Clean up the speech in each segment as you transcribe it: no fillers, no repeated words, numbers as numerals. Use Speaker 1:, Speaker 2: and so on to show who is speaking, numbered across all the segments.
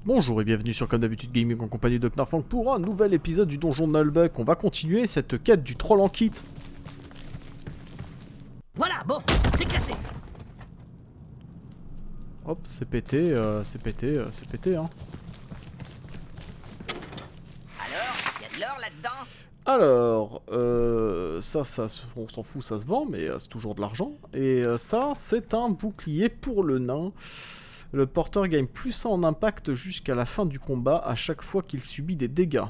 Speaker 1: Bonjour et bienvenue sur Comme d'habitude Gaming en compagnie de Knarfang pour un nouvel épisode du donjon de Nullbuck. On va continuer cette quête du troll en kit.
Speaker 2: Voilà, bon, c'est classé.
Speaker 1: Hop, c'est pété, c'est pété hein.
Speaker 2: Alors, y a de l'or là-dedans?
Speaker 1: Alors, ça, on s'en fout, ça se vend, mais c'est toujours de l'argent. Et ça, c'est un bouclier pour le nain. Le porteur gagne plus 1 en impact jusqu'à la fin du combat à chaque fois qu'il subit des dégâts.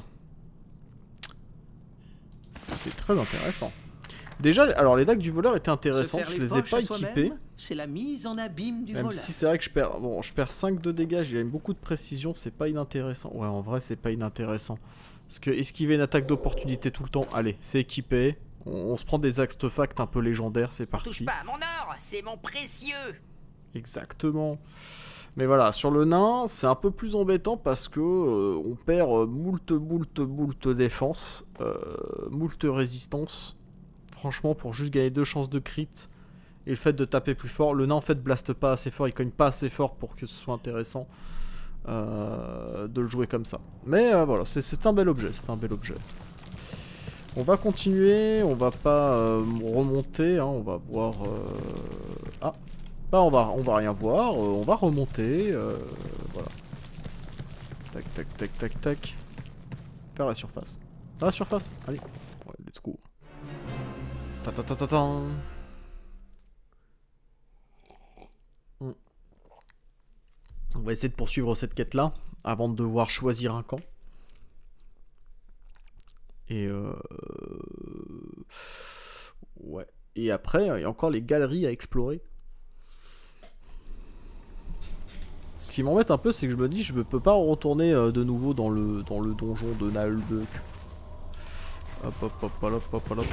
Speaker 1: C'est très intéressant. Déjà, alors les dagues du voleur étaient intéressantes, je les ai pas équipées.
Speaker 2: C'est la mise en abîme du
Speaker 1: Même
Speaker 2: voleur.
Speaker 1: si c'est vrai que je perds 5 de dégâts, j'ai beaucoup de précision, c'est pas inintéressant. Ouais, en vrai, c'est pas inintéressant. Parce que esquiver une attaque d'opportunité tout le temps, allez, c'est équipé. On se prend des artefacts un peu légendaires, c'est parti.
Speaker 2: Touche pas à mon or, c'est mon précieux.
Speaker 1: Exactement. Mais voilà, sur le nain, c'est un peu plus embêtant parce que on perd moult défense, moult résistance. Franchement, pour juste gagner 2 chances de crit et le fait de taper plus fort, le nain en fait blaste pas assez fort, il cogne pas assez fort pour que ce soit intéressant de le jouer comme ça. Mais voilà, c'est un bel objet, c'est un bel objet. On va continuer, on va pas remonter, hein, on va voir... Ah, bah on va rien voir, on va remonter, voilà. Tac. Vers la surface. Vers la surface, allez, ouais, let's go. Ta. On va essayer de poursuivre cette quête là avant de devoir choisir un camp. Et ouais. Et après, il y a encore les galeries à explorer. Ce qui m'embête un peu, c'est que je me dis je ne peux pas retourner de nouveau dans le donjon de Nullbuck. Hop.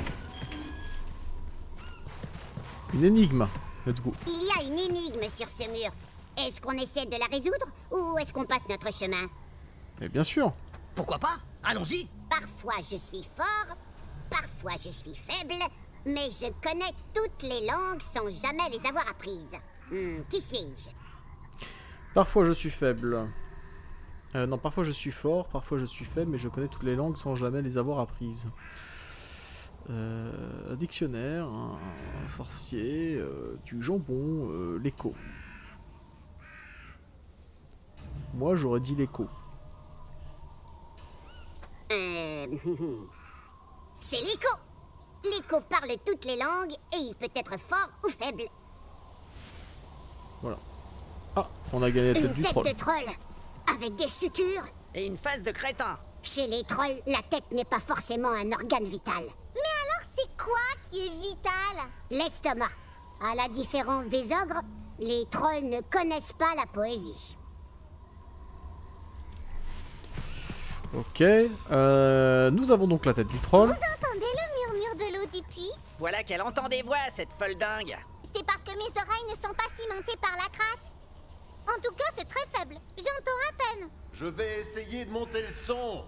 Speaker 1: Une énigme. Let's go.
Speaker 3: Il y a une énigme sur ce mur. Est-ce qu'on essaie de la résoudre ou est-ce qu'on passe notre chemin?
Speaker 1: Mais bien sûr.
Speaker 2: Pourquoi pas? Allons-y.
Speaker 3: Parfois je suis fort, parfois je suis faible, mais je connais toutes les langues sans jamais les avoir apprises. Qui suis-je?
Speaker 1: Parfois je suis faible. Non, parfois je suis fort, parfois je suis faible, mais je connais toutes les langues sans jamais les avoir apprises. Un dictionnaire, un sorcier, du jambon, l'écho. Moi j'aurais dit l'écho.
Speaker 3: C'est l'écho. L'écho parle toutes les langues et il peut être fort ou faible.
Speaker 1: Voilà. Ah, on a gagné la tête du troll.
Speaker 3: Une tête de troll, avec des sutures.
Speaker 2: Et une face de crétin.
Speaker 3: Chez les trolls, la tête n'est pas forcément un organe vital. Mais alors c'est quoi qui est vital? L'estomac. À la différence des ogres, les trolls ne connaissent pas la poésie.
Speaker 1: Ok, nous avons donc la tête du troll.
Speaker 3: Vous entendez le murmure de l'eau du puits?
Speaker 2: Voilà qu'elle entend des voix, cette folle dingue.
Speaker 3: C'est parce que mes oreilles ne sont pas cimentées par la crasse. En tout cas, c'est très faible. J'entends à peine.
Speaker 4: Je vais essayer de monter le son.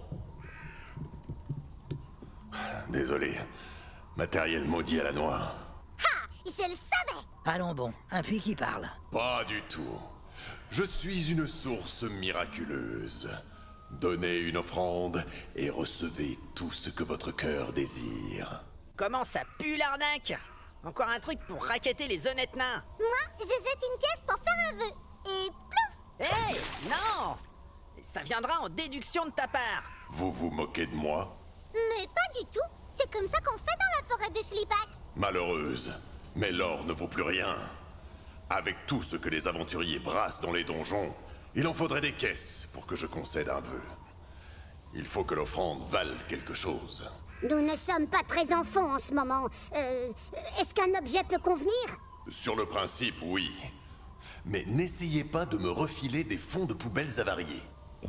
Speaker 4: Désolé. Matériel maudit à la noix.
Speaker 3: Ha! Je le savais!
Speaker 2: Allons bon, un puits qui parle.
Speaker 4: Pas du tout. Je suis une source miraculeuse. Donnez une offrande et recevez tout ce que votre cœur désire.
Speaker 2: Comment ça pue l'arnaque? Encore un truc pour racketter les honnêtes nains.
Speaker 3: Moi, je jette une pièce pour faire un vœu. Et plouf!
Speaker 2: Hé, non! Ça viendra en déduction de ta part.
Speaker 4: Vous vous moquez de moi?
Speaker 3: Mais pas du tout. C'est comme ça qu'on fait dans la forêt de Schlipak.
Speaker 4: Malheureuse, mais l'or ne vaut plus rien. Avec tout ce que les aventuriers brassent dans les donjons, il en faudrait des caisses pour que je concède un vœu. Il faut que l'offrande vale quelque chose.
Speaker 3: Nous ne sommes pas très enfants en ce moment. Est-ce qu'un objet peut convenir?
Speaker 4: Sur le principe, oui. Mais n'essayez pas de me refiler des fonds de poubelles avariés.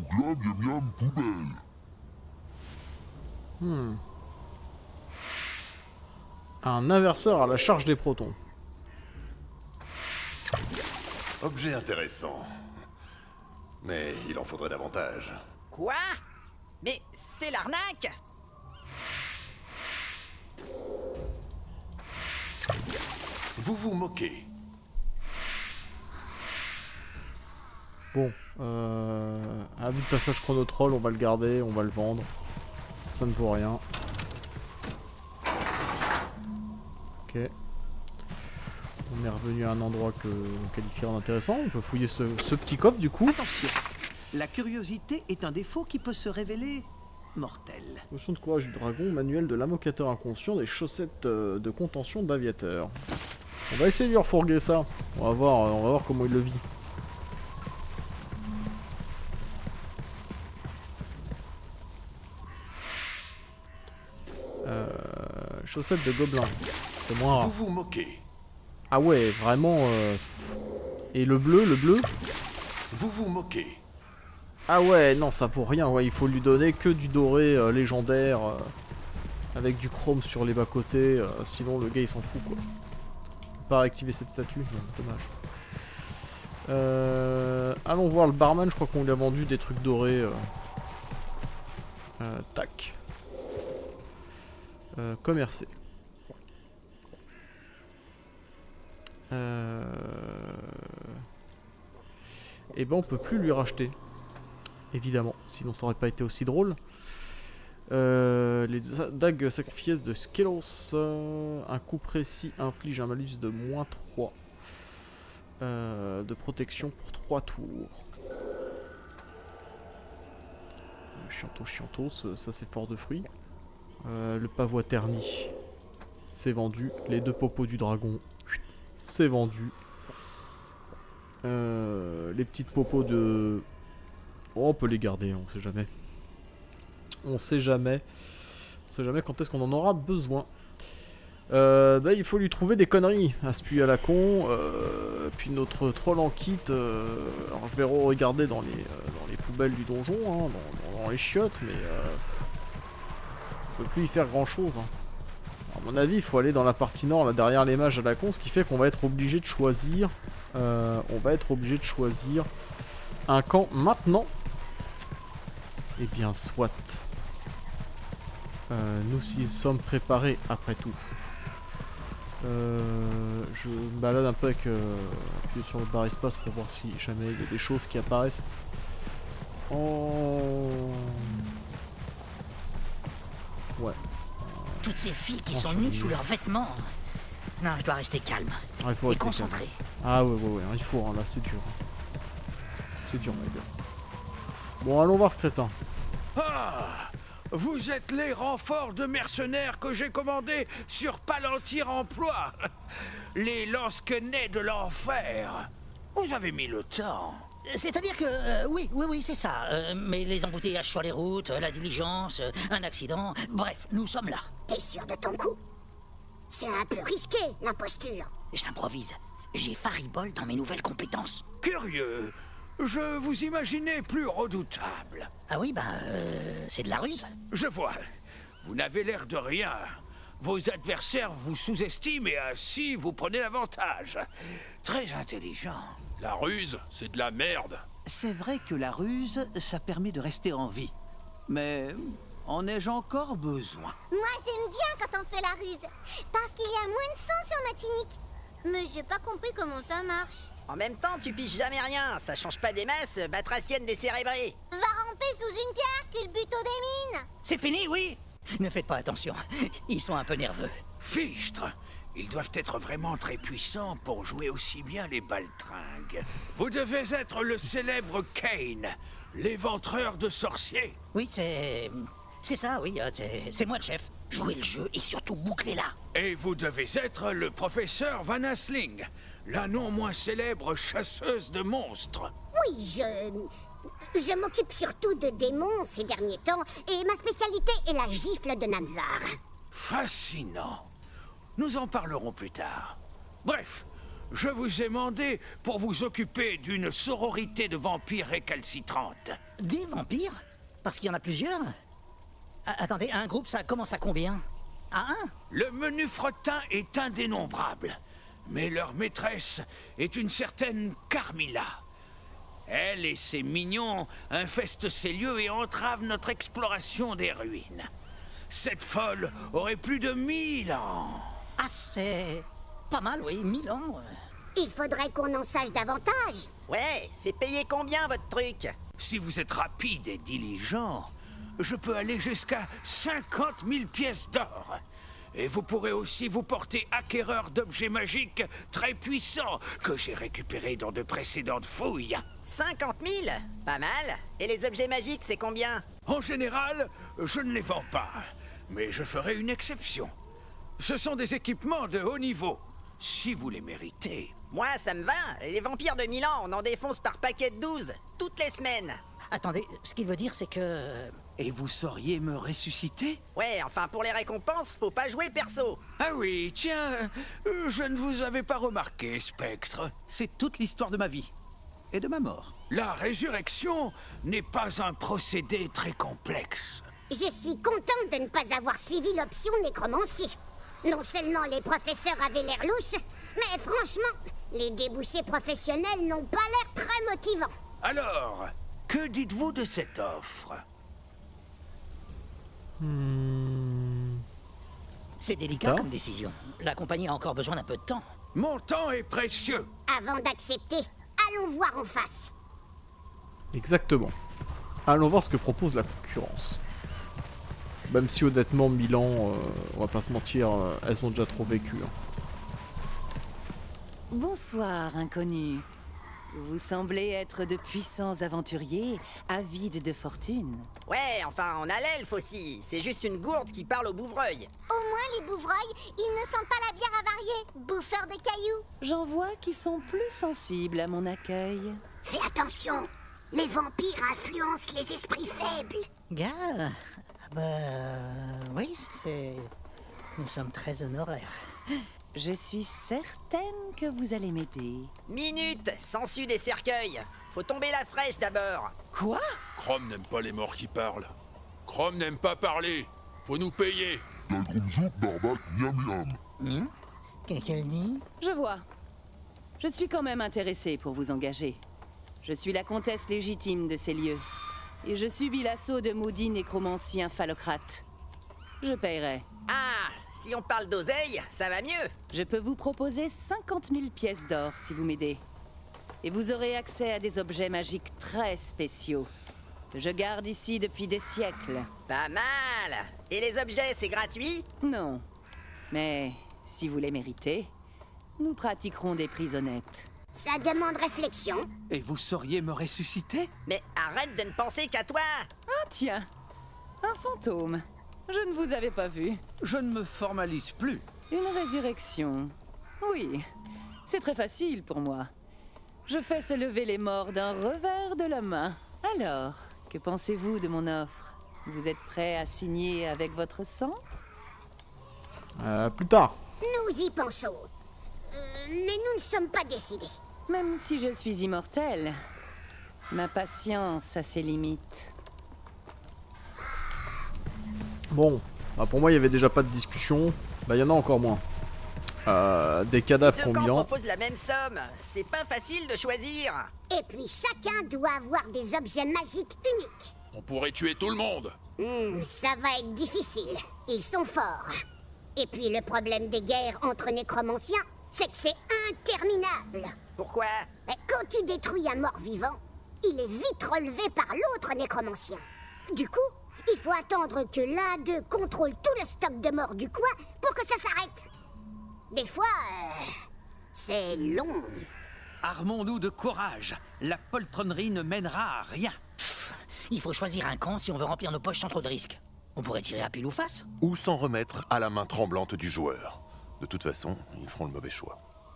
Speaker 1: Un inverseur à la charge des protons.
Speaker 4: Objet intéressant. Mais il en faudrait davantage.
Speaker 2: Quoi? Mais c'est l'arnaque!
Speaker 4: Vous vous moquez.
Speaker 1: Bon, Ah, vu le passage chronotroll, on va le garder, on va le vendre. Ça ne vaut rien. Ok. On est revenu à un endroit que on qualifierait d'intéressant. On peut fouiller ce petit coffre du coup.
Speaker 5: Attention, la curiosité est un défaut qui peut se révéler mortel.
Speaker 1: Potion de courage du dragon, manuel de l'ammocateur inconscient, des chaussettes de contention d'aviateur. On va essayer de lui refourguer ça. On va voir comment il le vit. Chaussettes de gobelin. C'est moins rare.
Speaker 4: Vous vous moquez.
Speaker 1: Ah ouais, vraiment. Et le bleu,
Speaker 4: Vous vous moquez.
Speaker 1: Ah ouais, non, ça vaut rien. Ouais, il faut lui donner que du doré légendaire avec du chrome sur les bas-côtés. Sinon, le gars il s'en fout quoi. On peut pas réactiver cette statue, non, dommage. Allons voir le barman. Je crois qu'on lui a vendu des trucs dorés. Tac. Commercer. Et ben on peut plus lui racheter. Évidemment, sinon ça aurait pas été aussi drôle. Les dagues sacrifiées de Skelos. Un coup précis inflige un malus de -3 de protection pour 3 tours. Chiantos, ça c'est fort de fruits. Le pavois terni, c'est vendu. Les 2 popos du dragon, c'est vendu. Les petites popos de... Oh, on peut les garder, on sait jamais. On sait jamais quand est-ce qu'on en aura besoin. Bah, il faut lui trouver des conneries à ce puits à la con. Puis notre troll en kit. Alors je vais regarder dans les poubelles du donjon, hein, dans les chiottes, mais on peut plus y faire grand chose. Hein. À mon avis, il faut aller dans la partie nord, là derrière les mages à la con, ce qui fait qu'on va être obligé de choisir. Un camp maintenant. Eh bien, soit. Nous y sommes préparés après tout. Je me balade un peu avec appuyer sur le barre espace pour voir si jamais il y a des choses qui apparaissent. Oh. Ouais.
Speaker 2: Toutes ces filles qui sont nues sous leurs vêtements. Non, je dois rester calme.
Speaker 1: Ah, il faut
Speaker 2: et
Speaker 1: rester
Speaker 2: concentré.
Speaker 1: calme. Ah ouais, il faut, hein, là c'est dur. C'est dur, my gars. Bon, allons voir ce crétin.
Speaker 6: Ah! Vous êtes les renforts de mercenaires que j'ai commandés sur Palantir Emploi. Les lance-quenets de l'enfer. Vous avez mis le temps.
Speaker 2: C'est-à-dire que... oui, c'est ça. Mais les embouteillages sur les routes, la diligence, un accident... Bref, nous sommes là.
Speaker 3: T'es sûr de ton coup? C'est un peu risqué, l'imposture.
Speaker 2: J'improvise. J'ai Faribol dans mes nouvelles compétences.
Speaker 6: Curieux. Je vous imaginais plus redoutable.
Speaker 2: Ah oui, c'est de la ruse.
Speaker 6: Je vois. Vous n'avez l'air de rien. Vos adversaires vous sous-estiment et ainsi vous prenez l'avantage. Très intelligent.
Speaker 7: La ruse, c'est de la merde.
Speaker 5: C'est vrai que la ruse, ça permet de rester en vie. Mais en ai-je encore besoin?
Speaker 3: Moi, j'aime bien quand on fait la ruse. Parce qu'il y a moins de sang sur ma tunique. Mais j'ai pas compris comment ça marche.
Speaker 2: En même temps, tu piges jamais rien. Ça change pas des masses, batracienne décérébrée.
Speaker 3: Va ramper sous une pierre, culbuto des mines.
Speaker 2: C'est fini, oui. Ne faites pas attention. Ils sont un peu nerveux.
Speaker 6: Fichtre. Ils doivent être vraiment très puissants pour jouer aussi bien les baltringues. Vous devez être le célèbre Kane, l'éventreur de sorciers.
Speaker 2: Oui, c'est ça, oui. C'est moi le chef. Jouez le jeu et surtout bouclez-la.
Speaker 6: Et vous devez être le professeur Van Asling, la non moins célèbre chasseuse de monstres.
Speaker 3: Oui, je m'occupe surtout de démons ces derniers temps, et ma spécialité est la gifle de Namzar.
Speaker 6: Fascinant. Nous en parlerons plus tard. Bref, je vous ai mandé pour vous occuper d'une sororité de vampires récalcitrantes.
Speaker 2: Des vampires? Parce qu'il y en a plusieurs? Attendez, un groupe, ça commence à combien? À un?
Speaker 6: Le menu fretin est indénombrable, mais leur maîtresse est une certaine Carmilla. Elle et ses mignons infestent ces lieux et entravent notre exploration des ruines. Cette folle aurait plus de 1000 ans.
Speaker 2: Ah, c'est pas mal, oui, 1000 ans.
Speaker 3: Il faudrait qu'on en sache davantage.
Speaker 2: Ouais, c'est payé combien votre truc?
Speaker 6: Si vous êtes rapide et diligent, je peux aller jusqu'à 50 000 pièces d'or. Et vous pourrez aussi vous porter acquéreur d'objets magiques très puissants que j'ai récupérés dans de précédentes fouilles.
Speaker 8: 50 000? Pas mal. Et les objets magiques, c'est combien?
Speaker 6: En général, je ne les vends pas, mais je ferai une exception. Ce sont des équipements de haut niveau, si vous les méritez.
Speaker 8: Moi, ça me va. Les vampires de Milan, on en défonce par paquet de 12, toutes les semaines.
Speaker 2: Attendez, ce qu'il veut dire, c'est que...
Speaker 5: Et vous sauriez me ressusciter?
Speaker 8: Ouais, enfin, pour les récompenses, faut pas jouer perso.
Speaker 6: Ah oui, tiens, je ne vous avais pas remarqué, Spectre.
Speaker 5: C'est toute l'histoire de ma vie. Et de ma mort.
Speaker 6: La résurrection n'est pas un procédé très complexe.
Speaker 3: Je suis contente de ne pas avoir suivi l'option nécromancie. Non seulement les professeurs avaient l'air louches, mais franchement, les débouchés professionnels n'ont pas l'air très motivants.
Speaker 6: Alors, que dites-vous de cette offre?
Speaker 2: C'est délicat comme décision. La compagnie a encore besoin d'un peu de temps.
Speaker 6: Mon temps est précieux.
Speaker 3: Avant d'accepter, allons voir en face.
Speaker 1: Exactement. Allons voir ce que propose la concurrence. Même si honnêtement Milan, on va pas se mentir, elles ont déjà trop vécu. Hein.
Speaker 9: Bonsoir, inconnu. Vous semblez être de puissants aventuriers, avides de fortune.
Speaker 8: Ouais, enfin, on a l'elfe aussi. C'est juste une gourde qui parle au bouvreuil.
Speaker 3: Au moins les bouvreuils, ils ne sentent pas la bière avariée, bouffeurs de cailloux.
Speaker 9: J'en vois qui sont plus sensibles à mon accueil.
Speaker 3: Fais attention, les vampires influencent les esprits faibles.
Speaker 2: Gars, oui, c'est... Nous sommes très honoraires.
Speaker 9: Je suis certaine que vous allez m'aider.
Speaker 8: Minute, sensu des cercueils. Faut tomber la fraîche d'abord.
Speaker 9: Quoi?
Speaker 7: Chrome n'aime pas les morts qui parlent. Chrome n'aime pas parler. Faut nous payer.
Speaker 2: Qu'est-ce qu'elle dit?
Speaker 9: Je vois. Je suis quand même intéressée pour vous engager. Je suis la comtesse légitime de ces lieux. Et je subis l'assaut de maudits nécromanciens phallocrates. Je paierai.
Speaker 8: Ah, si on parle d'oseille, ça va mieux.
Speaker 9: Je peux vous proposer 50 000 pièces d'or si vous m'aidez. Et vous aurez accès à des objets magiques très spéciaux. Que je garde ici depuis des siècles.
Speaker 8: Pas mal. Et les objets, c'est gratuit?
Speaker 9: Non. Mais si vous les méritez, nous pratiquerons des prises honnêtes.
Speaker 3: Ça demande réflexion.
Speaker 5: Et vous sauriez me ressusciter?
Speaker 8: Mais arrête de ne penser qu'à toi.
Speaker 9: Ah tiens, un fantôme. Je ne vous avais pas vu.
Speaker 5: Je ne me formalise plus.
Speaker 9: Une résurrection. Oui, c'est très facile pour moi. Je fais se lever les morts d'un revers de la main. Alors, que pensez-vous de mon offre? Vous êtes prêt à signer avec votre sang?
Speaker 1: Plus tard.
Speaker 3: Nous y pensons. Mais nous ne sommes pas décidés.
Speaker 9: Même si je suis immortelle, ma patience a ses limites.
Speaker 1: Bon, bah pour moi il y avait déjà pas de discussion. Bah il y en a encore moins. Des cadavres
Speaker 8: Les deux camps
Speaker 1: combien?
Speaker 8: proposent la même somme. C'est pas facile de choisir.
Speaker 3: Et puis chacun doit avoir des objets magiques uniques.
Speaker 7: On pourrait tuer tout le monde.
Speaker 3: Ça va être difficile. Ils sont forts. Et puis le problème des guerres entre nécromanciens, c'est que c'est interminable.
Speaker 8: Pourquoi?
Speaker 3: Quand tu détruis un mort-vivant, il est vite relevé par l'autre nécromancien. Du coup, il faut attendre que l'un d'eux contrôle tout le stock de morts du coin pour que ça s'arrête. Des fois, c'est long.
Speaker 5: Armons-nous de courage. La poltronnerie ne mènera à rien.
Speaker 2: Il faut choisir un camp si on veut remplir nos poches sans trop de risques. On pourrait tirer à pile ou face.
Speaker 4: Ou s'en remettre à la main tremblante du joueur. De toute façon, ils feront le mauvais choix.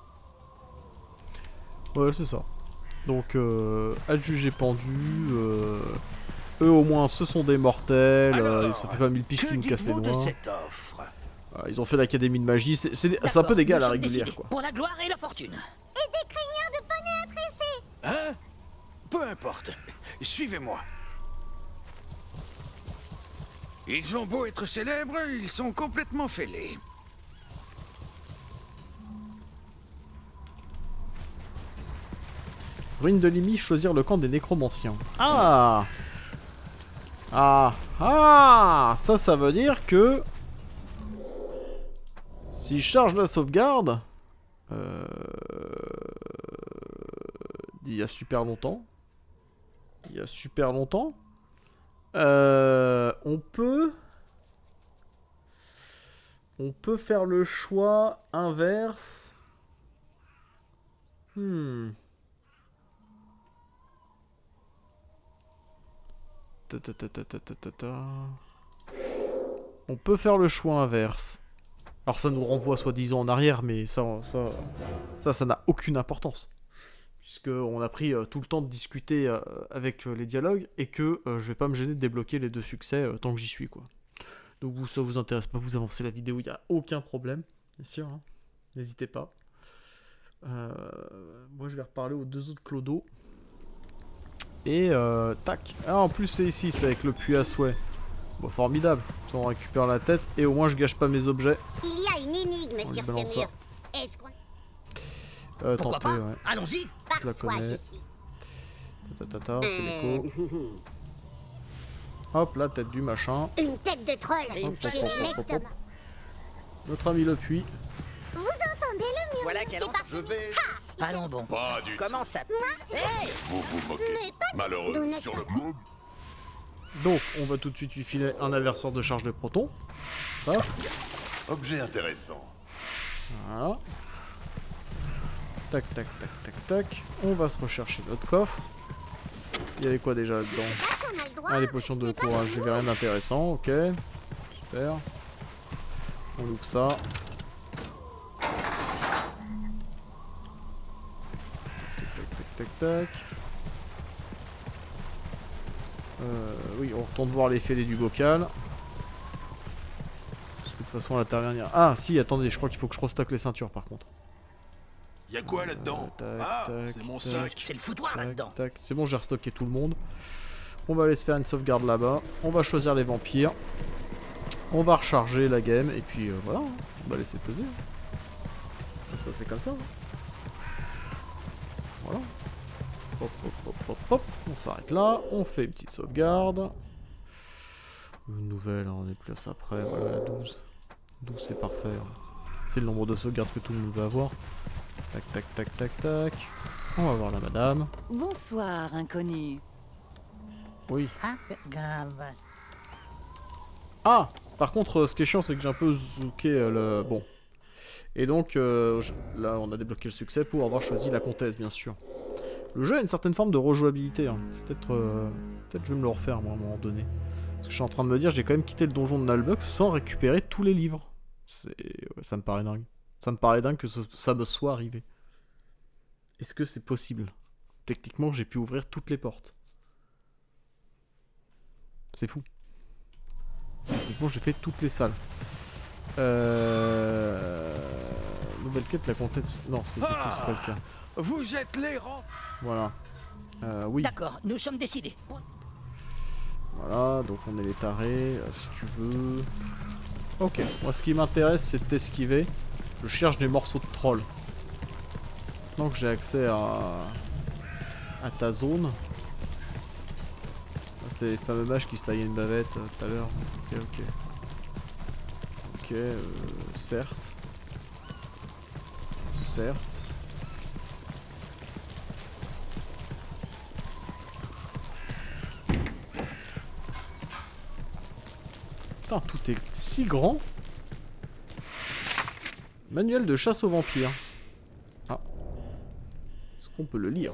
Speaker 1: Ouais, c'est ça. Donc, adjugé pendu. Eux au moins, ce sont des mortels.
Speaker 6: Alors,
Speaker 1: ça fait pas 1000 piges
Speaker 6: que
Speaker 1: qui nous cassent les
Speaker 6: dites-vous de
Speaker 1: doigts.
Speaker 6: cette offre?
Speaker 1: Ils ont fait l'académie de magie. C'est un peu des gars à la régulière, quoi.
Speaker 2: Pour la gloire et la fortune.
Speaker 3: Et des crinières de poney à tresser.
Speaker 6: Hein? Peu importe. Suivez-moi. Ils ont beau être célèbres, ils sont complètement fêlés.
Speaker 1: Ruine de Limi, choisir le camp des nécromanciens. Ah! Ah! Ça veut dire que... Si je charge la sauvegarde... d'il y a super longtemps... il y a super longtemps. On peut faire le choix inverse. On peut faire le choix inverse. Alors ça nous renvoie soi-disant en arrière, mais ça n'a aucune importance. Puisqu'on a pris tout le temps de discuter avec les dialogues, et que je vais pas me gêner de débloquer les 2 succès tant que j'y suis, quoi. Donc ça vous intéresse pas, vous avancez la vidéo, il n'y a aucun problème, bien sûr, hein. N'hésitez pas. Moi je vais reparler aux 2 autres clodos. Et tac. Ah, en plus c'est ici, c'est avec le puits à souhait. Bon, formidable. Ça, on récupère la tête et au moins je gâche pas mes objets.
Speaker 3: Il y a une énigme sur ce mur. Est-ce qu'on...
Speaker 2: Pourquoi
Speaker 1: tentez,
Speaker 2: pas?
Speaker 1: ouais.
Speaker 2: Allons-y.
Speaker 1: Je la connais. C'est l'écho. Hop, la tête du machin.
Speaker 3: Une tête de troll. Chez l'estomac.
Speaker 1: Notre ami le puits.
Speaker 3: Vous entendez le mur?
Speaker 8: Voilà quel endroit.
Speaker 4: Je vais...
Speaker 2: Allons bon.
Speaker 4: Pas du tout.
Speaker 8: Comment ça?
Speaker 3: Hey,
Speaker 4: Vous vous moquez.
Speaker 3: mais pas du
Speaker 4: Malheureux.
Speaker 3: tout, n'est-ce
Speaker 4: Sur
Speaker 3: pas?
Speaker 4: le coup.
Speaker 1: Donc, on va tout de suite lui filer un inverseur de charge de protons. Hop.
Speaker 4: Objet intéressant.
Speaker 1: Voilà. Tac, tac, tac, tac, tac. On va se rechercher notre coffre. Il y avait quoi déjà là-dedans?
Speaker 3: On a le droit.
Speaker 1: Ah, les potions de courage. Il n'y avait rien d'intéressant. Ok. Super. On ouvre ça. Tac, tac, tac, tac. Oui, on retourne voir les fêlés du bocal. Parce que de toute façon, à l'intérieur... Ah, si, attendez, je crois qu'il faut que je restocke les ceintures, par contre.
Speaker 7: Y'a quoi là-dedans? Ah, c'est mon sac.
Speaker 2: C'est le foutoir là-dedans.
Speaker 1: Tac, c'est bon, j'ai restocké tout le monde. On va aller se faire une sauvegarde là-bas. On va choisir les vampires. On va recharger la game. Et puis voilà, hein. On va laisser peser. Ça va se passer comme ça. Hein. Voilà. Hop, hop, hop, hop, hop. On s'arrête là. On fait une petite sauvegarde. Une nouvelle, hein, on est plus à ça après. Voilà, la 12. 12, c'est parfait. C'est le nombre de sauvegardes que tout le monde veut avoir. Tac, tac, tac, tac, tac. On va voir la madame.
Speaker 9: Bonsoir, inconnu.
Speaker 1: Oui.
Speaker 2: Grave.
Speaker 1: Ah! Par contre, ce qui est chiant, c'est que j'ai un peu zooké le... Bon. Et donc, là, on a débloqué le succès pour avoir choisi la comtesse, bien sûr. Le jeu a une certaine forme de rejouabilité. Hein. Peut-être je vais me le refaire, moi, à un moment donné. Parce que je suis en train de me dire, j'ai quand même quitté le donjon de Nalbuck sans récupérer tous les livres. Ouais, ça me paraît dingue. Ça me paraît dingue que ça me soit arrivé. Est-ce que c'est possible? Techniquement, j'ai pu ouvrir toutes les portes. C'est fou. Techniquement, j'ai fait toutes les salles. Nouvelle quête, la comtesse... Non, c'est pas le cas.
Speaker 6: Vous êtes les rangs.
Speaker 1: Voilà. Oui.
Speaker 2: D'accord, nous sommes décidés.
Speaker 1: Voilà, donc on est les tarés, si tu veux... Ok, moi ce qui m'intéresse c'est de t'esquiver. Je cherche des morceaux de troll. Maintenant que j'ai accès à ta zone. Ah, c'était les fameux mages qui se taillaient une bavette tout à l'heure. Ok, ok. Ok, certes. Certes. Putain, tout est si grand. Manuel de chasse aux vampires. Ah. Est-ce qu'on peut le lire?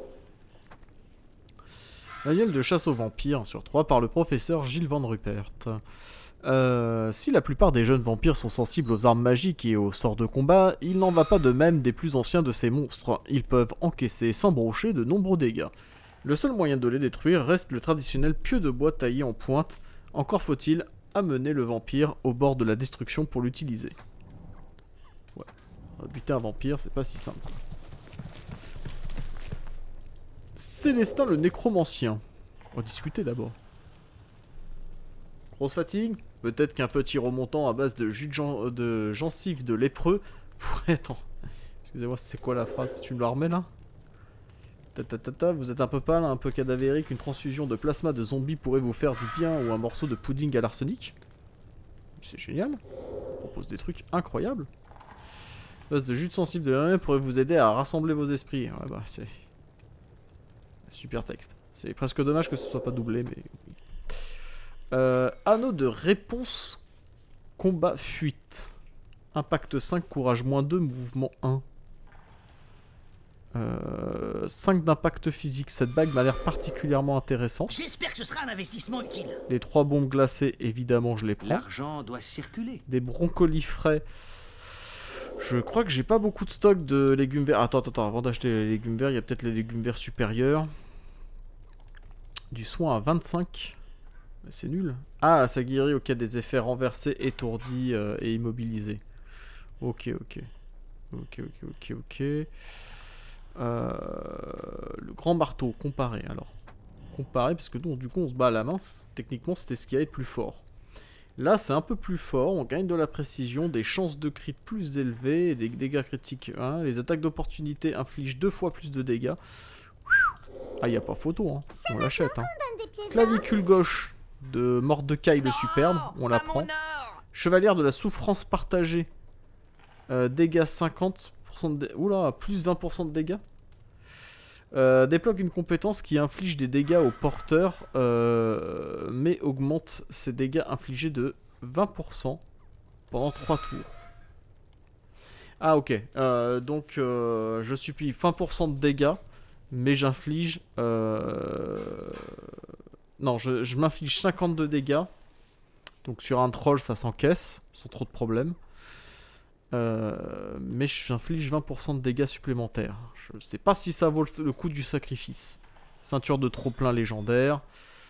Speaker 1: Manuel de chasse aux vampires sur 3 par le professeur Gilles Van Rupert. Si la plupart des jeunes vampires sont sensibles aux armes magiques et aux sorts de combat, il n'en va pas de même des plus anciens de ces monstres. Ils peuvent encaisser sans broncher de nombreux dégâts. Le seul moyen de les détruire reste le traditionnel pieu de bois taillé en pointe. Encore faut-il amener le vampire au bord de la destruction pour l'utiliser. Ouais. Buter un vampire, c'est pas si simple. Célestin le nécromancien. On va discuter d'abord. Grosse fatigue? Peut-être qu'un petit remontant à base de jus de gencive de lépreux pourrait être... Excusez-moi, c'est quoi la phrase? Tu me la remets là? Vous êtes un peu pâle, un peu cadavérique, une transfusion de plasma de zombie pourrait vous faire du bien ou un morceau de pudding à l'arsenic. C'est génial. On propose des trucs incroyables. Base de jus de sensible de la pourrait vous aider à rassembler vos esprits. Ouais bah c'est... Super texte. C'est presque dommage que ce soit pas doublé, mais... anneau de réponse, combat, fuite. Impact 5, courage -2, mouvement 1. 5 d'impact physique. Cette bague m'a l'air particulièrement intéressante.
Speaker 2: J'espère que ce sera un investissement utile.
Speaker 1: Les 3 bombes glacées, évidemment, je les prends.
Speaker 5: L'argent doit circuler.
Speaker 1: Des brocolis frais. Je crois que j'ai pas beaucoup de stock de légumes verts. Attends, avant d'acheter les légumes verts, il y a peut-être les légumes verts supérieurs. Du soin à 25. C'est nul. Ah, ça guérit au cas des effets renversés, étourdis et immobilisés. Ok. Le grand marteau, comparer alors. Comparer, parce que donc, du coup on se bat à la main, techniquement c'était ce qui allait être plus fort. Là c'est un peu plus fort, on gagne de la précision, des chances de crit plus élevées, et des dégâts critiques 1. Les attaques d'opportunité infligent 2 fois plus de dégâts. Ah, y a pas photo, hein. On l'achète. Hein. Clavicule gauche de Mordecai le Superbe, on la prend. Chevalière de la souffrance partagée, dégâts 50%. Oula, plus 20% de dégâts. Débloque une compétence qui inflige des dégâts au porteur, mais augmente ses dégâts infligés de 20% pendant 3 tours. Ah ok, donc je subis 20% de dégâts, mais j'inflige... Non, je m'inflige 52 dégâts. Donc sur un troll ça s'encaisse, sans trop de problèmes. Mais j'inflige 20% de dégâts supplémentaires. Je sais pas si ça vaut le coup du sacrifice. Ceinture de trop-plein légendaire.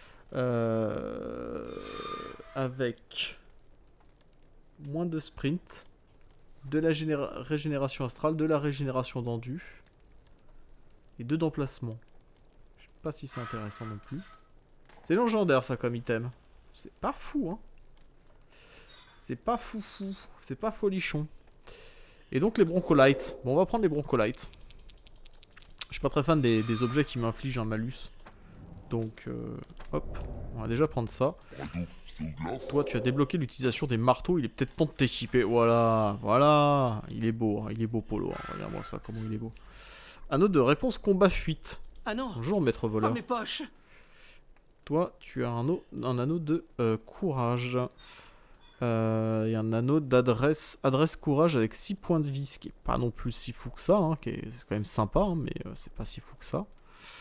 Speaker 1: Avec moins de sprint. De la régénération astrale. De la régénération d'endu. Et 2 d'emplacement. Je sais pas si c'est intéressant non plus. C'est légendaire ça comme item. C'est pas fou hein. C'est pas foufou. C'est pas folichon. Et donc les broncolites. Bon, on va prendre les broncolites. Je suis pas très fan des objets qui m'infligent un malus. Donc, hop, on va déjà prendre ça. Toi, tu as débloqué l'utilisation des marteaux. Il est peut-être temps de t'équiper. Voilà, voilà. Il est beau Polo. Hein. Regarde-moi ça, comment il est beau. Anneau de réponse combat fuite.
Speaker 5: Ah non.
Speaker 1: Bonjour, maître voleur.
Speaker 5: Oh, mes poches.
Speaker 1: Toi, tu as un anneau de courage. Et un anneau d'adresse courage avec 6 points de vie, ce qui est pas non plus si fou que ça, hein, c'est quand même sympa, hein, mais c'est pas si fou que ça.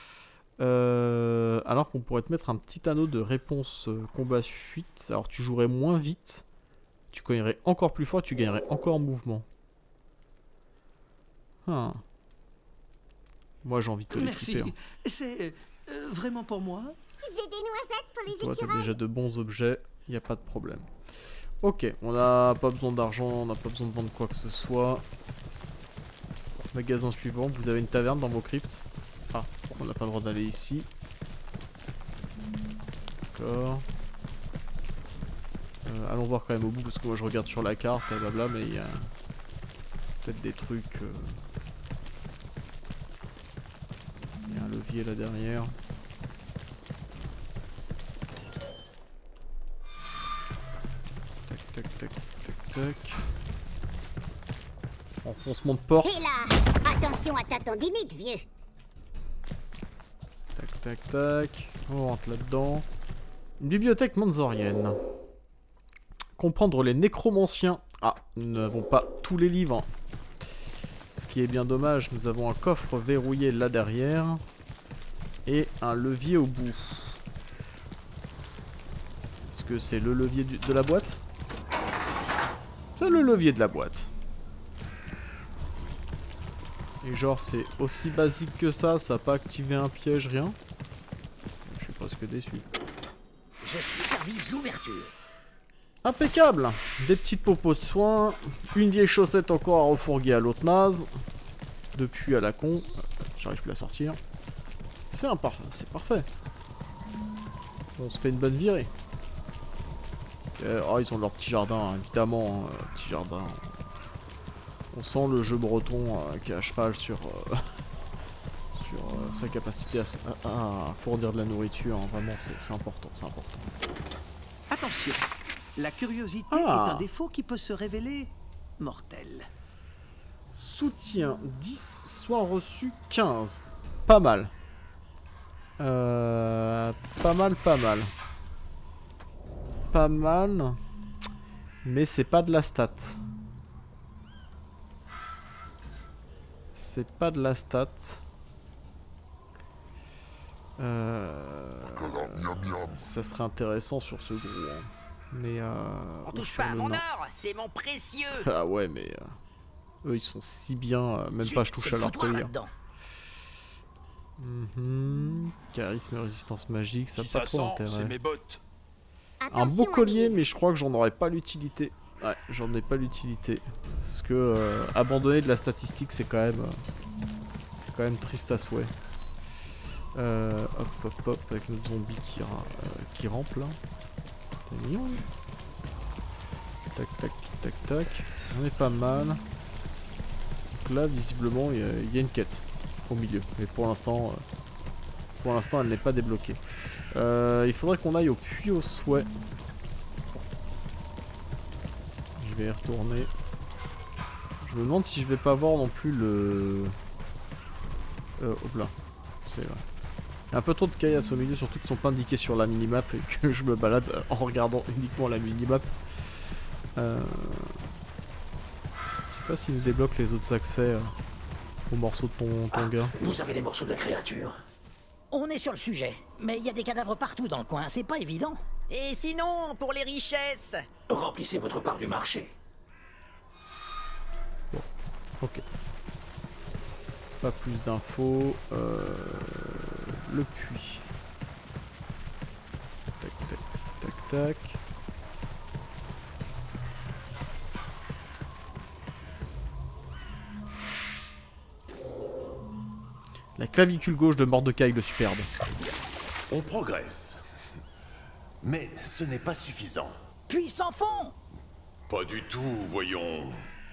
Speaker 1: Alors qu'on pourrait te mettre un petit anneau de réponse combat fuite, alors tu jouerais moins vite, tu gagnerais encore plus fort, tu gagnerais encore en mouvement. Ah. Moi j'ai envie de te l'équiper.
Speaker 5: Merci, c'est vraiment pour moi.
Speaker 3: J'ai des noisettes pour les écureuils.
Speaker 1: Toi t'as déjà de bons objets, y a pas de problème. Ok, on n'a pas besoin d'argent, on n'a pas besoin de vendre quoi que ce soit. Magasin suivant, vous avez une taverne dans vos cryptes. Ah, on n'a pas le droit d'aller ici. D'accord. Allons voir quand même au bout, parce que moi je regarde sur la carte, blabla, mais il y a peut-être des trucs... Il y a un levier là derrière. Tac. Enfoncement de porte.
Speaker 3: Et là, attention à ta tendinite, vieux.
Speaker 1: Tac. On rentre là-dedans. Une bibliothèque manzorienne. Comprendre les nécromanciens. Ah, nous n'avons pas tous les livres. Ce qui est bien dommage, nous avons un coffre verrouillé là derrière. Et un levier au bout. Est-ce que c'est le levier de la boîte ? C'est le levier de la boîte. Et genre c'est aussi basique que ça a pas activé un piège, rien. Je suis presque déçu.
Speaker 2: Je supervise l'ouverture.
Speaker 1: Impeccable. Des petites popos de soins. Une vieille chaussette encore à refourguer à l'autre naze. Depuis à la con. J'arrive plus à sortir. C'est parfait. On se fait une bonne virée. Oh, ils ont leur petit jardin, évidemment, petit jardin. On sent le jeu breton qui est à cheval sur sa capacité à fournir de la nourriture. Vraiment, c'est important,
Speaker 5: Attention, la curiosité est un défaut qui peut se révéler mortel.
Speaker 1: Soutien 10, soins reçus 15. Pas mal. Pas mal, pas mal. Pas mal. Mais c'est pas de la stat. C'est pas de la stat. Ça serait intéressant sur ce gros. Hein. Mais
Speaker 8: On touche pas à mon or, c'est mon précieux.
Speaker 1: Ah ouais, mais eux ils sont si bien, même pas je touche à leur collier. Charisme et résistance magique, ça n'a pas trop intérêt.
Speaker 7: Mes bottes.
Speaker 1: Un beau collier, mais je crois que j'en aurais pas l'utilité. Ouais, j'en ai pas l'utilité. Parce que abandonner de la statistique, c'est quand même triste à souhait. Hop, hop, hop, avec notre zombie qui rampe là. C'est mignon. Tac, tac, tac, tac. On est pas mal. Donc là, visiblement, il y a une quête au milieu. Mais pour l'instant, elle n'est pas débloquée. Il faudrait qu'on aille au puits au souhait. Je vais y retourner. Je me demande si je vais pas voir non plus le... hop là. C'est vrai. Il y a un peu trop de caillasses au milieu, surtout qu'ils sont pas indiqués sur la minimap et que je me balade en regardant uniquement la minimap. Je sais pas s'il me débloque les autres accès aux morceaux de ton gars.
Speaker 2: Vous avez les morceaux de la créature? On est sur le sujet, mais il y a des cadavres partout dans le coin, c'est pas évident.
Speaker 8: Et sinon, pour les richesses?
Speaker 2: Remplissez votre part du marché.
Speaker 1: Bon, ok. Pas plus d'infos. Le puits. Tac, tac, tac, tac. La clavicule gauche de Mordecai le Superbe.
Speaker 4: On progresse. Mais ce n'est pas suffisant.
Speaker 2: Puis sans fond.
Speaker 4: Pas du tout, voyons.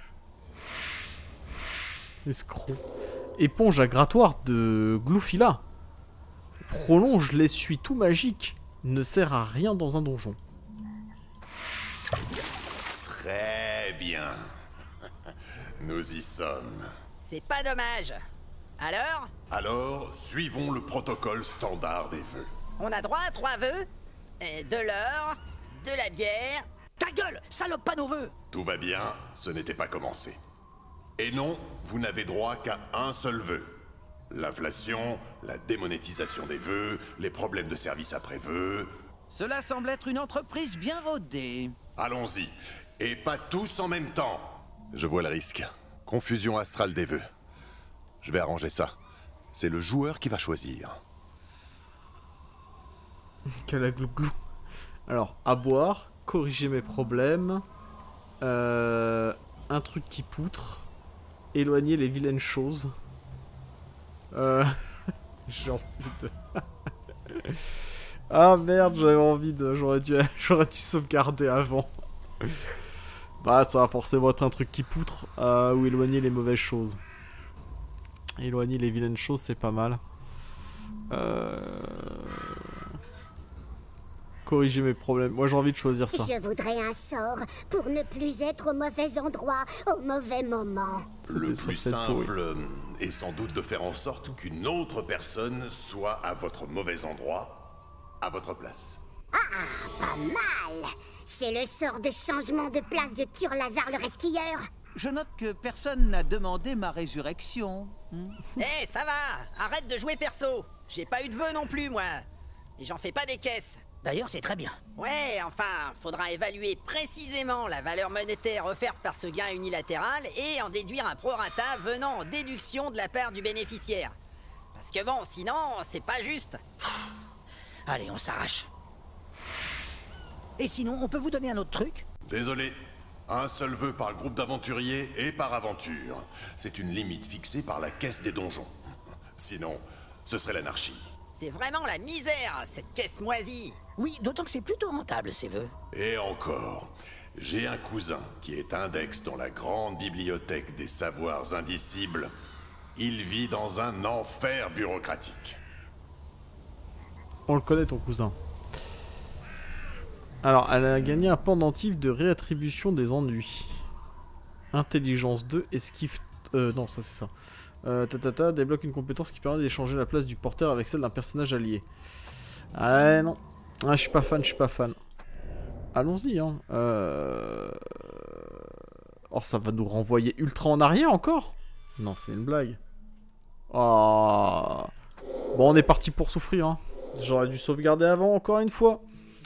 Speaker 1: Escroc. Éponge à grattoir de Gloufila. Prolonge l'essuie tout magique. Ne sert à rien dans un donjon.
Speaker 4: Très bien. Nous y sommes.
Speaker 8: C'est pas dommage. Alors?
Speaker 4: Alors, suivons le protocole standard des vœux.
Speaker 8: On a droit à 3 vœux. De l'or, de la bière...
Speaker 2: Ta gueule, salope pas nos vœux.
Speaker 4: Tout va bien, ce n'était pas commencé. Et non, vous n'avez droit qu'à un seul vœu. L'inflation, la démonétisation des vœux, les problèmes de service après vœux...
Speaker 5: Cela semble être une entreprise bien rodée.
Speaker 4: Allons-y. Et pas tous en même temps. Je vois le risque. Confusion astrale des vœux. Je vais arranger ça. C'est le joueur qui va choisir.
Speaker 1: Calaglouglou. Alors, à boire, corriger mes problèmes, un truc qui poutre, éloigner les vilaines choses. J'ai envie de... Ah merde, j'avais envie de... J'aurais dû sauvegarder avant. Bah, ça va forcément être un truc qui poutre, ou éloigner les mauvaises choses. Éloigner les vilaines choses, c'est pas mal. Corriger mes problèmes. Moi, j'ai envie de choisir ça.
Speaker 3: Je voudrais un sort pour ne plus être au mauvais endroit, au mauvais moment.
Speaker 4: Le plus simple est sans doute de faire en sorte qu'une autre personne soit à votre mauvais endroit, à votre place.
Speaker 3: Ah, pas mal. C'est le sort de changement de place de Turlazar le resquilleur.
Speaker 5: Je note que personne n'a demandé ma résurrection.
Speaker 8: Eh, ça va. Arrête de jouer perso. J'ai pas eu de vœux non plus, moi. Et j'en fais pas des caisses.
Speaker 2: D'ailleurs, c'est très bien.
Speaker 8: Ouais, enfin, faudra évaluer précisément la valeur monétaire offerte par ce gain unilatéral et en déduire un prorata venant en déduction de la part du bénéficiaire. Parce que bon, sinon, c'est pas juste.
Speaker 2: Allez, on s'arrache. Et sinon, on peut vous donner un autre truc?
Speaker 4: Désolé. Un seul vœu par groupe d'aventuriers et par aventure. C'est une limite fixée par la caisse des donjons. Sinon, ce serait l'anarchie.
Speaker 8: C'est vraiment la misère, cette caisse moisie.
Speaker 2: Oui, d'autant que c'est plutôt rentable, ces vœux.
Speaker 4: Et encore, j'ai un cousin qui est index dans la grande bibliothèque des savoirs indicibles. Il vit dans un enfer bureaucratique.
Speaker 1: On le connaît, ton cousin. Alors, elle a gagné un pendentif de réattribution des ennuis. Intelligence 2, esquive... non, ça c'est ça. Débloque une compétence qui permet d'échanger la place du porteur avec celle d'un personnage allié. Ah non. Ah, je suis pas fan, je suis pas fan. Allons-y, hein. Oh, ça va nous renvoyer ultra en arrière encore? Non, c'est une blague. Oh. Bon, on est parti pour souffrir, hein. J'aurais dû sauvegarder avant, encore une fois.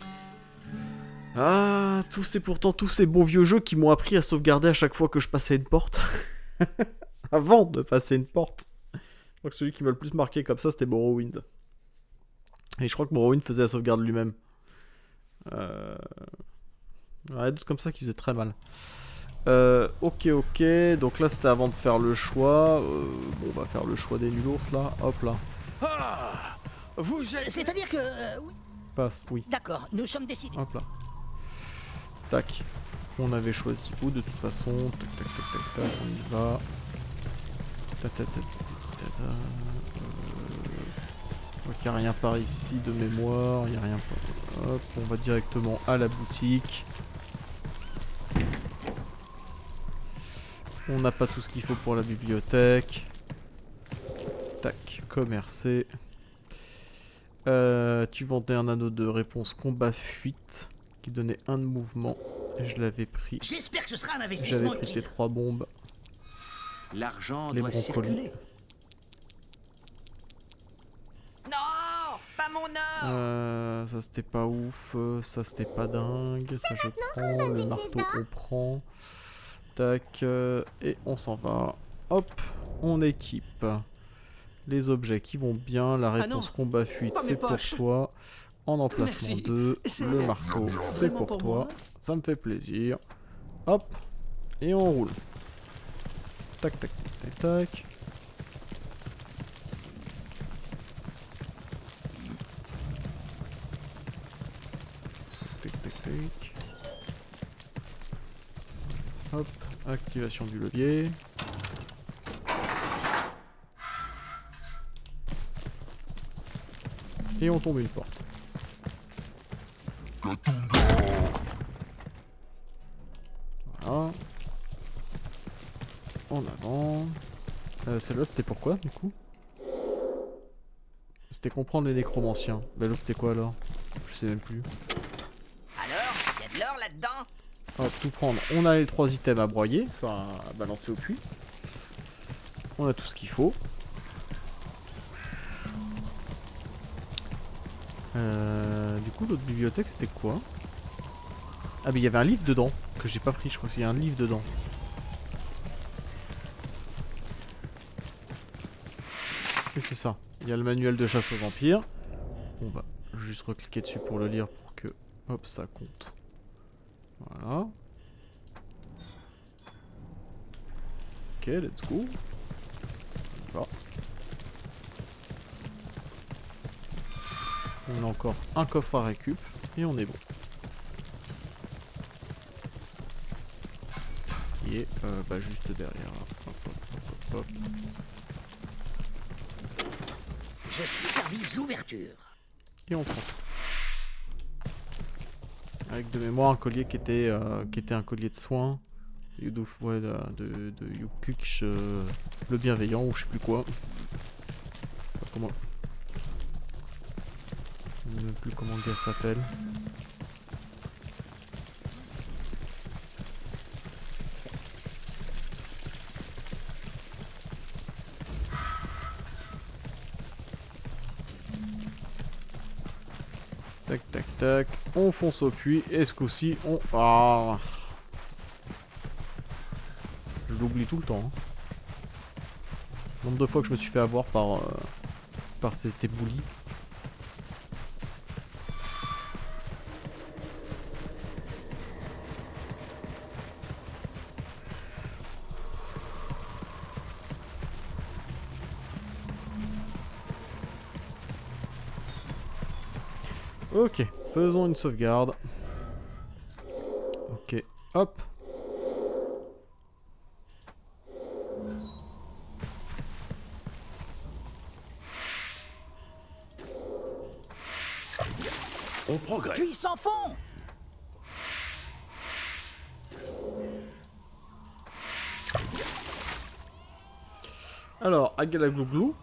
Speaker 1: Ah, pourtant tous ces bons vieux jeux qui m'ont appris à sauvegarder à chaque fois que je passais une porte. Avant de passer une porte. Je crois que celui qui m'a le plus marqué comme ça, c'était Morrowind. Et je crois que Morrowind faisait la sauvegarde lui-même. Ouais, d'autres comme ça qui faisaient très mal. Ok. Donc là, c'était avant de faire le choix. Bon, on va faire le choix des nulos là. Hop là.
Speaker 6: Ah, vous êtes...
Speaker 2: C'est-à-dire que... oui.
Speaker 1: Passe, oui.
Speaker 2: D'accord, nous sommes décidés.
Speaker 1: Hop là. Tac. On avait choisi où de toute façon. Tac, on y va. Je vois qu'il n'y a rien par ici de mémoire. Il n'y a rien par... Hop, on va directement à la boutique. On n'a pas tout ce qu'il faut pour la bibliothèque. Tac, commercer. Tu vendais un anneau de réponse combat-fuite qui donnait 1 de mouvement. Et je l'avais pris.
Speaker 2: J'espère que ce sera un investissement
Speaker 1: J'avais pris
Speaker 2: utile.
Speaker 1: les 3 bombes.
Speaker 5: L'argent
Speaker 1: Les
Speaker 5: doit
Speaker 1: brocolis.
Speaker 5: circuler.
Speaker 8: Non, pas mon or.
Speaker 1: Ça c'était pas ouf, ça c'était pas dingue, ça je prends, le marteau on prend. Tac, et on s'en va. Hop, on équipe. Les objets qui vont bien, la réponse
Speaker 5: non,
Speaker 1: combat fuite
Speaker 5: pas mes
Speaker 1: c'est pour
Speaker 5: poches.
Speaker 1: toi. En emplacement
Speaker 5: Merci.
Speaker 1: 2,
Speaker 5: C'est
Speaker 1: le marteau c'est
Speaker 5: vraiment
Speaker 1: pour
Speaker 5: pour
Speaker 1: toi.
Speaker 5: moi.
Speaker 1: Ça me fait plaisir. Hop, et on roule. Tac. Tac. Hop, activation du levier. Et on tombe une porte. Voilà. En avant. Celle-là c'était pourquoi du coup? C'était comprendre les nécromanciens. Bah l'autre c'était quoi alors? Je sais même plus.
Speaker 8: Alors, il y a de l'or là-dedans?
Speaker 1: Hop, tout prendre. On a les 3 items à broyer, enfin à balancer au puits. On a tout ce qu'il faut. Du coup l'autre bibliothèque c'était quoi? Ah mais il y avait un livre dedans que j'ai pas pris, je crois qu'il y a un livre dedans. Et c'est ça, il y a le manuel de chasse aux vampires. On va juste recliquer dessus pour le lire pour que hop ça compte. Voilà. Ok, let's go. On y va. On a encore un coffre à récup et on est bon. Qui est juste derrière. Hop.
Speaker 2: Je supervise l'ouverture.
Speaker 1: Et on prend. Avec de mémoire un collier qui était un collier de soins. De Yuklich le bienveillant ou je sais plus quoi. Comment. Je ne sais même plus comment le gars s'appelle. Tac. On fonce au puits et ce coup-ci on... Ah. Je l'oublie tout le temps. Hein. Le nombre de fois que je me suis fait avoir par cet éboulis. Ok, faisons une sauvegarde. Ok, hop.
Speaker 4: On progresse.
Speaker 2: Puis sans fond.
Speaker 1: Alors, Agalaglouglou.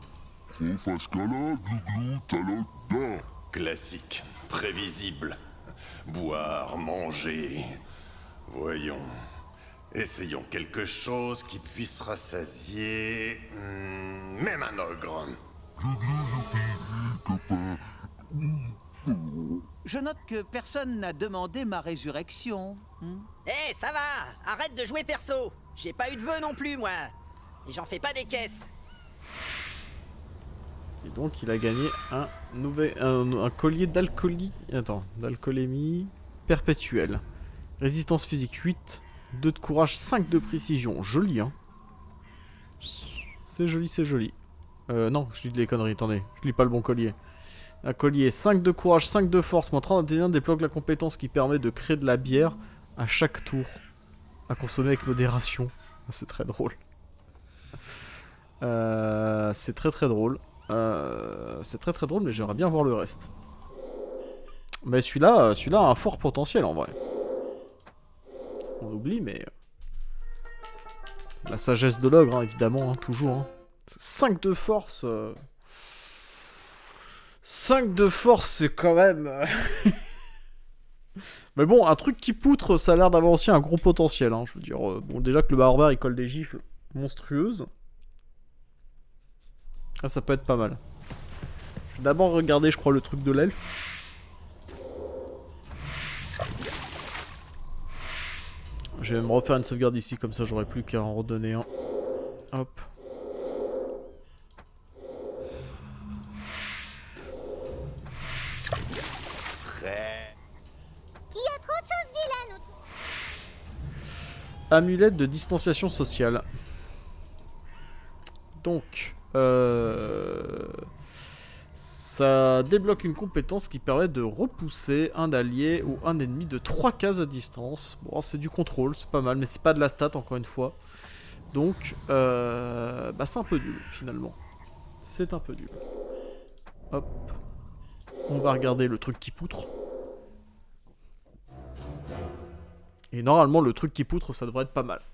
Speaker 4: Classique, prévisible. Boire, manger. Voyons. Essayons quelque chose qui puisse rassasier... même un ogre.
Speaker 5: Je note que personne n'a demandé ma résurrection.
Speaker 8: Eh, ça va. Arrête de jouer perso. J'ai pas eu de vœux non plus, moi. Et j'en fais pas des caisses.
Speaker 1: Et donc il a gagné un collier d'alcoolie. Attends, d'alcoolémie perpétuelle. Résistance physique 8, 2 de courage, 5 de précision. Joli, hein. C'est joli, c'est joli. Non, je dis des conneries, attendez. Je lis pas le bon collier. Un collier, 5 de courage, 5 de force, moins 30 d'intelligence, débloque la compétence qui permet de créer de la bière à chaque tour. À consommer avec modération. C'est très drôle. C'est très très drôle. C'est très très drôle, mais j'aimerais bien voir le reste. Mais celui-là a un fort potentiel en vrai. On oublie, mais... la sagesse de l'ogre, hein, évidemment, hein, toujours. Hein. 5 de force... 5 de force, c'est quand même... Mais bon, un truc qui poutre, ça a l'air d'avoir aussi un gros potentiel. Hein. Je veux dire, bon, déjà que le barbare, il colle des gifles monstrueuses. Ah, ça peut être pas mal. Je vais d'abord regarder, je crois, le truc de l'elfe. Je vais me refaire une sauvegarde ici, comme ça j'aurai plus qu'à en redonner un. Hop.
Speaker 3: Il y a trop de choses vilaines autour.
Speaker 1: Amulette de distanciation sociale. Donc, ça débloque une compétence qui permet de repousser un allié ou un ennemi de 3 cases à distance. Bon, c'est du contrôle, c'est pas mal, mais c'est pas de la stat encore une fois. Donc, bah c'est un peu nul finalement. C'est un peu nul. Hop. On va regarder le truc qui poutre. Et normalement, le truc qui poutre, ça devrait être pas mal.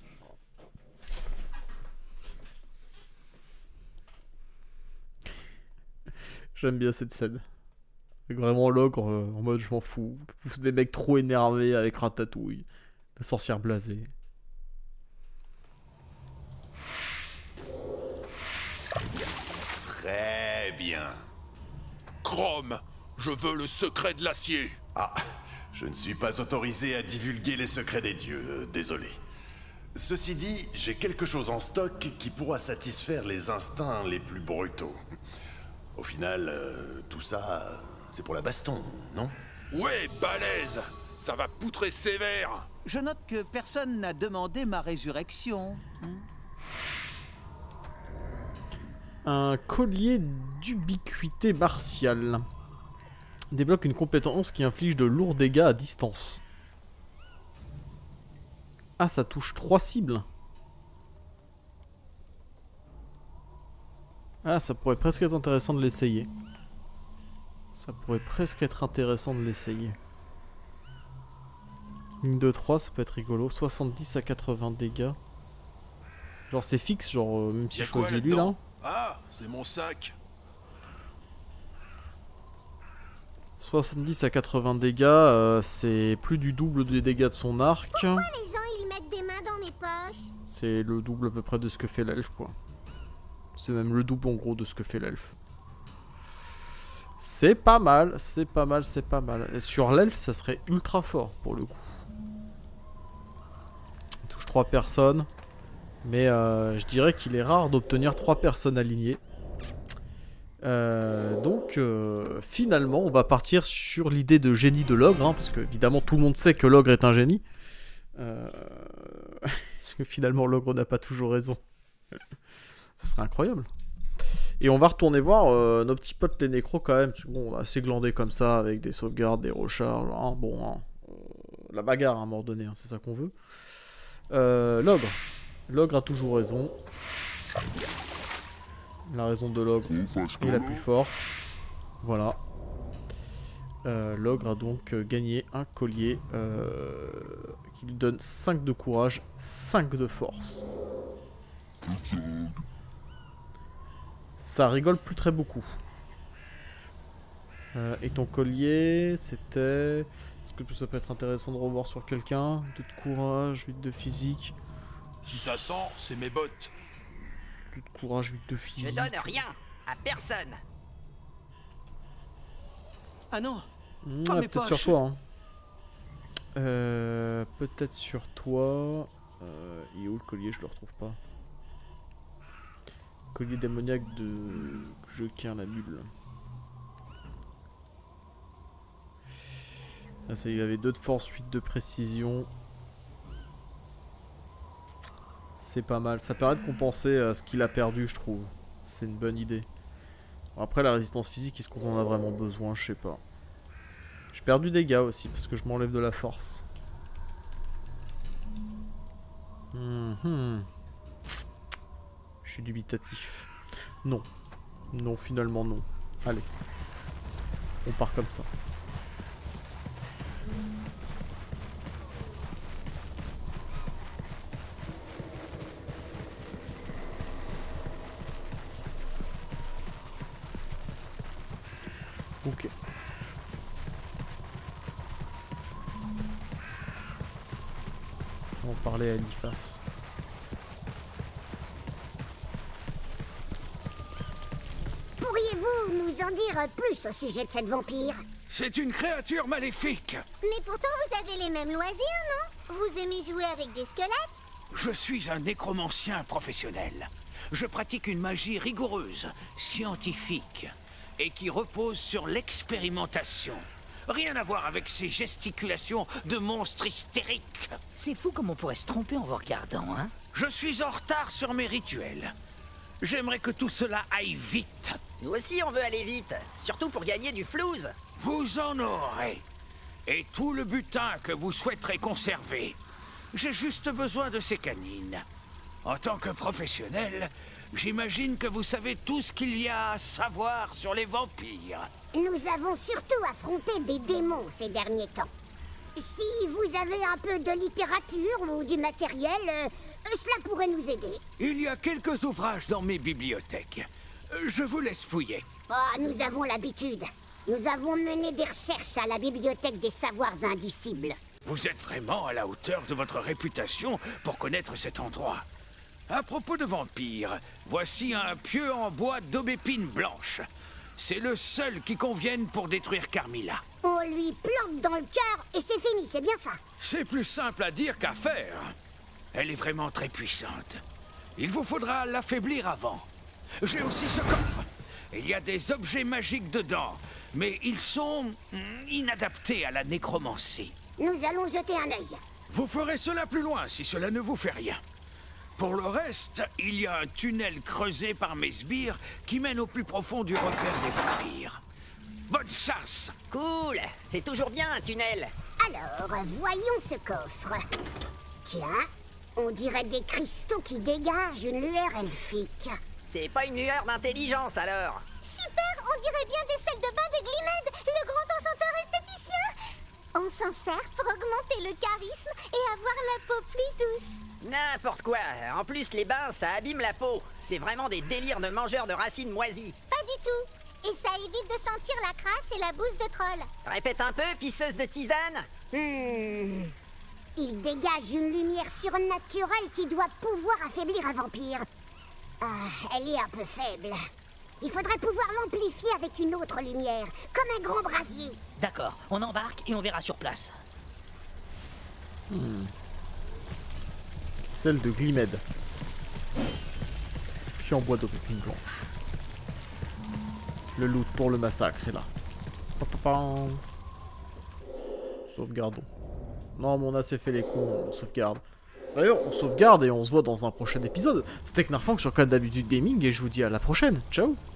Speaker 1: J'aime bien cette scène. Avec vraiment l'ogre en mode je m'en fous. Vous poussez des mecs trop énervés avec Ratatouille. La sorcière blasée.
Speaker 4: Très bien.
Speaker 7: Chrome, je veux le secret de l'acier.
Speaker 4: Ah, je ne suis pas autorisé à divulguer les secrets des dieux, désolé. Ceci dit, j'ai quelque chose en stock qui pourra satisfaire les instincts les plus brutaux. Au final, tout ça, c'est pour la baston, non?
Speaker 7: Ouais, balèze. Ça va poutrer sévère.
Speaker 5: Je note que personne n'a demandé ma résurrection.
Speaker 1: Un collier d'ubiquité martiale. Débloque une compétence qui inflige de lourds dégâts à distance. Ah, ça touche 3 cibles. Ah, ça pourrait presque être intéressant de l'essayer. Ça pourrait presque être intéressant de l'essayer. Ligne de 3, ça peut être rigolo. 70 à 80 dégâts. Genre c'est fixe, genre même si je choisis lui là.
Speaker 7: Ah, c'est mon sac.
Speaker 1: 70 à 80 dégâts, c'est plus du double des dégâts de son arc.
Speaker 3: Pourquoi les gens ils mettent des mains dans mes poches?
Speaker 1: C'est le double à peu près de ce que fait l'elfe quoi. C'est même le double en gros de ce que fait l'elfe. C'est pas mal, c'est pas mal, c'est pas mal. Et sur l'elfe, ça serait ultra fort pour le coup. Il touche 3 personnes. Mais je dirais qu'il est rare d'obtenir 3 personnes alignées. Donc finalement, on va partir sur l'idée de génie de l'ogre. Hein, parce que évidemment, tout le monde sait que l'ogre est un génie. Parce que finalement, l'ogre n'a pas toujours raison. Ce serait incroyable. Et on va retourner voir nos petits potes les nécros quand même. Parce que bon, on va assez glander comme ça avec des sauvegardes, des recharges. Hein, bon, hein, la bagarre à un moment donné, hein, c'est ça qu'on veut. L'ogre. L'ogre a toujours raison. La raison de l'ogre est la plus forte. Voilà. L'ogre a donc gagné un collier qui lui donne 5 de courage, 5 de force. Ça rigole plus très beaucoup. Et ton collier, c'était... Est-ce que ça peut être intéressant de revoir sur quelqu'un? 2 de courage, 8 de physique.
Speaker 7: Si ça sent, c'est mes bottes.
Speaker 1: 2 de courage, 8 de physique.
Speaker 8: Je donne rien à personne.
Speaker 5: Ah non.
Speaker 1: Ah, peut-être sur toi. Hein. Peut-être sur toi. Il est où le collier? Je le retrouve pas. Collier démoniaque de Jequin la bulle. Ah, ça, il avait 2 de force, 8 de précision. C'est pas mal. Ça permet de compenser ce qu'il a perdu, je trouve. C'est une bonne idée. Bon, après, la résistance physique, est-ce qu'on en a vraiment besoin? Je sais pas. J'ai perdu des dégâts aussi parce que je m'enlève de la force. Je suis dubitatif. Non. Non, finalement non. Allez. On part comme ça. Ok. On va parler à Eliphas.
Speaker 3: Pourriez-vous nous en dire plus au sujet de cette vampire?
Speaker 6: C'est une créature maléfique.
Speaker 3: Mais pourtant vous avez les mêmes loisirs, non? Vous aimez jouer avec des squelettes?
Speaker 6: Je suis un nécromancien professionnel. Je pratique une magie rigoureuse, scientifique, et qui repose sur l'expérimentation. Rien à voir avec ces gesticulations de monstres hystériques.
Speaker 2: C'est fou comme on pourrait se tromper en vous regardant, hein?
Speaker 6: Je suis en retard sur mes rituels. J'aimerais que tout cela aille vite.
Speaker 8: Nous aussi, on veut aller vite. Surtout pour gagner du flouze.
Speaker 6: Vous en aurez. Et tout le butin que vous souhaiterez conserver. J'ai juste besoin de ces canines. En tant que professionnel, j'imagine que vous savez tout ce qu'il y a à savoir sur les vampires.
Speaker 3: Nous avons surtout affronté des démons ces derniers temps. Si vous avez un peu de littérature ou du matériel, cela pourrait nous aider.
Speaker 6: Il y a quelques ouvrages dans mes bibliothèques. Je vous laisse fouiller.
Speaker 3: Oh, nous avons l'habitude. Nous avons mené des recherches à la bibliothèque des savoirs indicibles.
Speaker 6: Vous êtes vraiment à la hauteur de votre réputation pour connaître cet endroit. À propos de vampires, voici un pieu en bois d'aubépine blanche. C'est le seul qui convienne pour détruire Carmilla.
Speaker 3: On lui plante dans le cœur et c'est fini, c'est bien ça.
Speaker 6: C'est plus simple à dire qu'à faire. Elle est vraiment très puissante. Il vous faudra l'affaiblir avant. J'ai aussi ce coffre. Il y a des objets magiques dedans, mais ils sont inadaptés à la nécromancie.
Speaker 3: Nous allons jeter un œil.
Speaker 6: Vous ferez cela plus loin si cela ne vous fait rien. Pour le reste, il y a un tunnel creusé par mes sbires qui mène au plus profond du repère des vampires. Bonne chasse!
Speaker 8: Cool! C'est toujours bien un tunnel.
Speaker 3: Alors, voyons ce coffre. Tiens, on dirait des cristaux qui dégagent une lueur elfique.
Speaker 8: C'est pas une lueur d'intelligence alors.
Speaker 3: Super, on dirait bien des salles de bain des Glimed, le grand enchanteur esthéticien. On s'en sert pour augmenter le charisme et avoir la peau plus douce.
Speaker 8: N'importe quoi. En plus, les bains, ça abîme la peau. C'est vraiment des délires de mangeurs de racines moisies.
Speaker 3: Pas du tout. Et ça évite de sentir la crasse et la bouse de troll.
Speaker 8: Répète un peu, pisseuse de tisane.
Speaker 3: Il dégage une lumière surnaturelle qui doit pouvoir affaiblir un vampire. Ah, elle est un peu faible. Il faudrait pouvoir l'amplifier avec une autre lumière, comme un grand brasier.
Speaker 2: D'accord, on embarque et on verra sur place.
Speaker 1: Celle de Glimed. Puis en bois d'aubépine blanche. Le loot pour le massacre est là. Sauvegardons. Non, mais on a assez fait les cons, on sauvegarde. D'ailleurs, on sauvegarde et on se voit dans un prochain épisode. C'était Knarfang sur Code d'Habitude Gaming et je vous dis à la prochaine. Ciao!